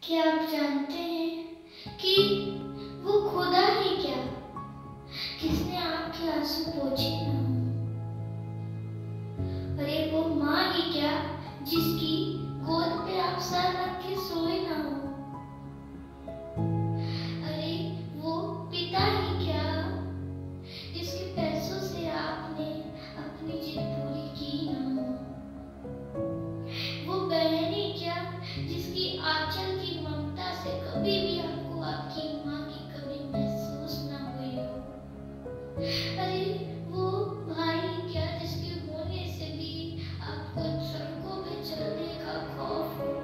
क्या आप जानते हैं कि वो खुदा ही क्या किसने आपके आंसू पोंछे ना हो? अरे वो माँ ही क्या जिसकी गोद पे आप सर रख के सोए ना हो? अरे वो पिता ही क्या जिसके पैसों से आपने अपनी जिद पूरी की ना हो? वो बहन ही क्या जिसकी आंचल की ममता से कभी भी आपको आपकी माँ की कमी महसूस ना हुई हो? अरे वो भाई क्या जिसके होने से भी आपको सड़कों पे चलने का खौफ हो?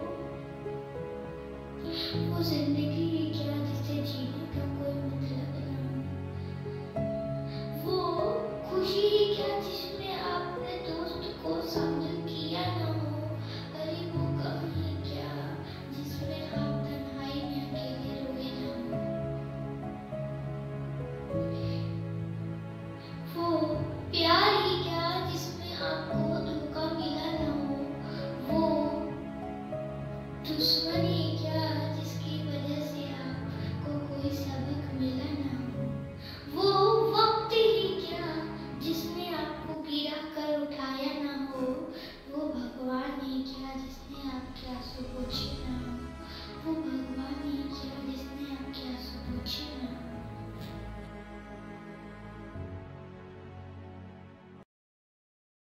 वो जिंदगी ही क्या जिसे जीने का कोई मतलब ना हो? वो खुशी ही क्या जिसमें आपने दोस्त को शामिल किया ना हो? अरे वो गम ही क्या जिसमें आप तन्हाई में अकेले रोए ना हो? वो प्यार ही क्या जिसमें आपको धोखा मिला ना हो? वो दुश्मनी क्या जिसकी वजह से आपको कोई सबक मिला ना हो? वो वक्त ही क्या जिसने आपको गिरा कर उठाया ना हो? वो भगवान ही क्या जिसने